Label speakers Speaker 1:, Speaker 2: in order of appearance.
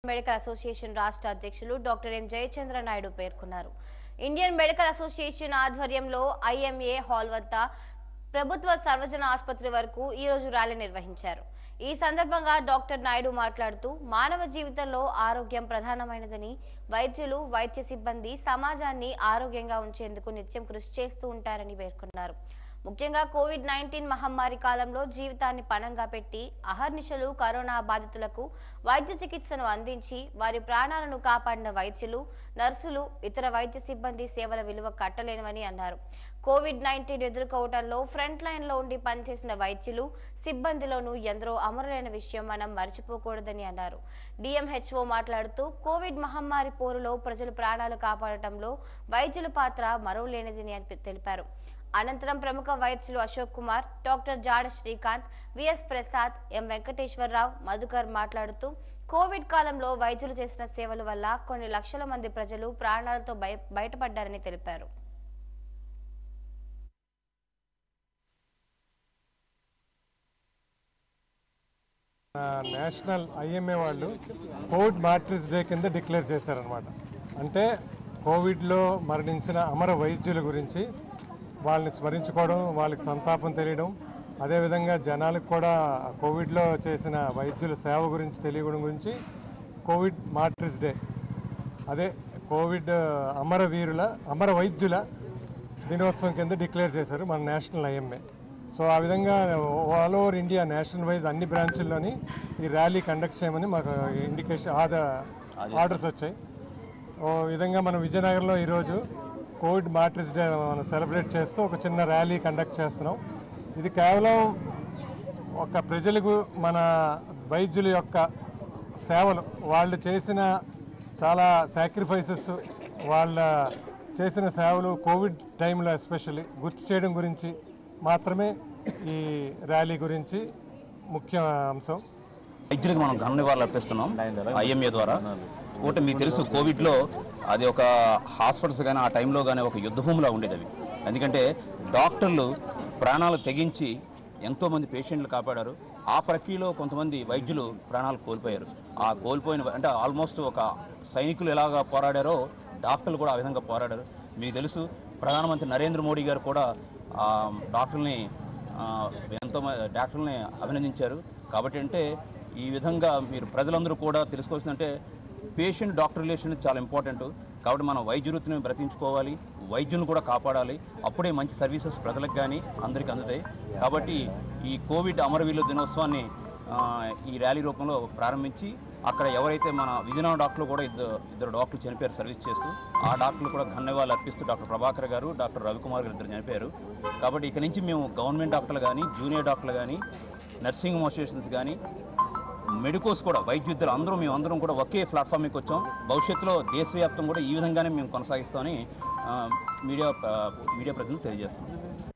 Speaker 1: Medical association రాష్ట్ర అధ్యక్షులు doctor M Jayachandra Naidu పేర్కొన్నారు. ఇండియన్ మెడికల్ అసోసియేషన్ ఆధ్వర్యంలో ఐఎంఏ హాల్ వద్ద ప్రభుత్వ సర్వజన ఆసుపత్రి వరకు ఈ రోజు ర్యాలీ నిర్వహించారు. ఈ సందర్భంగా డాక్టర్ నాయుడు మాట్లాడుతూ మానవ జీవితంలో ఆరోగ్యం ప్రధానమైనదని, వైద్యులు, వైద్య సిబ్బంది సమాజాన్ని ఆరోగ్యంగా ఉంచేందుకు నిత్యం కృషి చేస్తూ ఉంటారని పేర్కొన్నారు. ముఖ్యంగా కోవిడ్-19 మహమ్మారి కాలంలో జీవితాన్ని పణంగా పెట్టి అహర్నిశలు కరోనా బాధితులకు వైద్య చికిత్సను అందించి వారి ప్రాణాలను కాపాడిన వైద్యులు, నర్సులు, ఇతర వైద్య సిబ్బంది సేవల విలువ కట్టలేనివని అన్నారు. కోవిడ్-19 ఎదుర్కోవడంలో ఫ్రంట్ లైన్ లో ఉండి పనిచేసిన వైద్యులు, సిబ్బందిలోనూ ఎందరో అమరులైన విషయం మనం మర్చిపోకూడదని అన్నారు. డిఎంహెచ్ఓ మాట్లాడుతూ కోవిడ్ మహమ్మారి పోరులో ప్రజలు ప్రాణాలు కాపాడటంలో వైద్యుల పాత్ర మరోలేనిదని తెలిపారు. అనంతరం ప్రముఖ వైద్యులు Ashok Kumar, doctor Jada Srikanth, VS Prasad, M Venkateswara Rao, Madhukar మాట్లాడుతూ కోవిడ్ కాలంలో వైద్యులు చేసిన సేవల వల్ల కొన్ని లక్షల మంది ప్రజలు ప్రాణాలతో బయటపడ్డారని తెలిపారు.
Speaker 2: నేషనల్ ఐఎంఏ వాళ్ళు కోవిడ్ మార్టిర్స్ డే కింద డిక్లేర్ చేశారనమాట. అంటే కోవిడ్లో మరణించిన అమర వైద్యుల గురించి వాళ్ళని స్మరించుకోవడం, వాళ్ళకి సంతాపం తెలియడం, అదేవిధంగా జనాలకు కూడా కోవిడ్లో చేసిన వైద్యుల సేవ గురించి తెలియడం గురించి కోవిడ్ మార్టిర్స్ డే, అదే కోవిడ్ అమర వైద్యుల దినోత్సవం కింద డిక్లేర్ చేశారు మన నేషనల్ ఐఎంఏ. సో ఆ విధంగా all over India national wise అన్ని బ్రాంచుల్లోని ఈ ర్యాలీ కండక్ట్ చేయమని మాకు ఇండికేషన్ ఆర్డర్స్ వచ్చాయి. ఓ విధంగా మనం విజయనగరంలో ఈరోజు కోవిడ్ మార్టిర్స్ డే మనం సెలబ్రేట్ చేస్తూ ఒక చిన్న ర్యాలీ కండక్ట్ చేస్తున్నాం. ఇది కేవలం ఒక ప్రజలకు మన వైద్యుల యొక్క సేవలు, వాళ్ళు చేసిన చాలా సాక్రిఫైసెస్, వాళ్ళ చేసిన సేవలు కోవిడ్ టైంలో ఎస్పెషల్లీ గుర్తు చేయడం గురించి మాత్రమే ఈ ర్యాలీ గురించి ముఖ్య అంశం.
Speaker 3: వైద్యులకు మనం ఘన నివాళులు అర్పిస్తున్నాం ఐఎంఏ ద్వారా. ఒకటి మీకు తెలుసు, కోవిడ్లో అది ఒక హాస్పిటల్స్ కానీ ఆ టైంలో కానీ ఒక యుద్ధభూమిలా ఉండేది అవి. ఎందుకంటే డాక్టర్లు ప్రాణాలు తెగించి ఎంతోమంది పేషెంట్లు కాపాడారు. ఆ ప్రక్రియలో కొంతమంది వైద్యులు ప్రాణాలు కోల్పోయారు. ఆ కోల్పోయిన అంటే ఆల్మోస్ట్ ఒక సైనికులు ఎలాగా పోరాడారో డాక్టర్లు కూడా ఆ విధంగా పోరాడారు. మీకు తెలుసు, ప్రధానమంత్రి నరేంద్ర మోడీ గారు కూడా డాక్టర్ని అభినందించారు. కాబట్టి అంటే ఈ విధంగా మీరు ప్రజలందరూ కూడా తెలుసుకోవాల్సిందంటే పేషెంట్ డాక్టర్ రిలేషన్ చాలా ఇంపార్టెంట్. కాబట్టి మనం వైద్య వృత్తిని బ్రతించుకోవాలి, వైద్యులను కూడా కాపాడాలి. అప్పుడే మంచి సర్వీసెస్ ప్రజలకు కానీ అందరికీ అందుతాయి. కాబట్టి ఈ కోవిడ్ అమరవీరుల దినోత్సవాన్ని ఈ ర్యాలీ రూపంలో ప్రారంభించి అక్కడ ఎవరైతే మన విజయనగరం డాక్టర్లు కూడా ఇద్దరు డాక్టర్లు చనిపోయారు సర్వీస్ చేస్తూ, ఆ డాక్టర్లు కూడా ధన్యవాదాలు అర్పిస్తూ డాక్టర్ ప్రభాకర్ గారు, డాక్టర్ రవికుమార్ గారు ఇద్దరు చనిపోయారు. కాబట్టి ఇక నుంచి మేము గవర్నమెంట్ డాక్టర్లు కానీ, జూనియర్ డాక్టర్లు కానీ, నర్సింగ్ అసోసియేషన్స్ కానీ, మెడికోస్ కూడా వైద్య విద్యలు మేమందరం కూడా ఒకే ప్లాట్ఫామ్ మీకు వచ్చాం. భవిష్యత్తులో దేశవ్యాప్తం కూడా ఈ విధంగానే మేము కొనసాగిస్తామని మీడియా ప్రతినిధులు తెలియజేస్తాం.